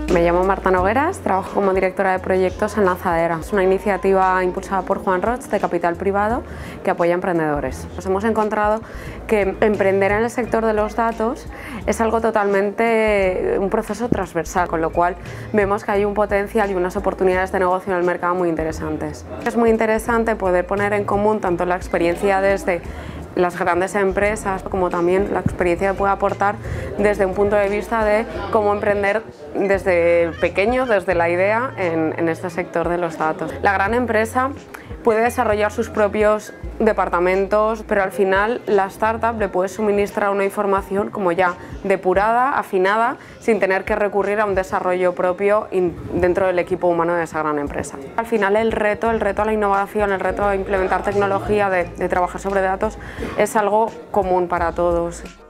Me llamo Marta Nogueras, trabajo como directora de proyectos en Lanzadera. Es una iniciativa impulsada por Juan Roig de capital privado que apoya a emprendedores. Nos hemos encontrado que emprender en el sector de los datos es algo totalmente un proceso transversal, con lo cual vemos que hay un potencial y unas oportunidades de negocio en el mercado muy interesantes. Es muy interesante poder poner en común tanto la experiencia desde las grandes empresas como también la experiencia que puede aportar desde un punto de vista de cómo emprender desde pequeño, desde la idea en este sector de los datos. La gran empresa puede desarrollar sus propios departamentos, pero al final la startup le puede suministrar una información como ya depurada, afinada, sin tener que recurrir a un desarrollo propio dentro del equipo humano de esa gran empresa. Al final el reto a la innovación, el reto a implementar tecnología, de trabajar sobre datos, es algo común para todos.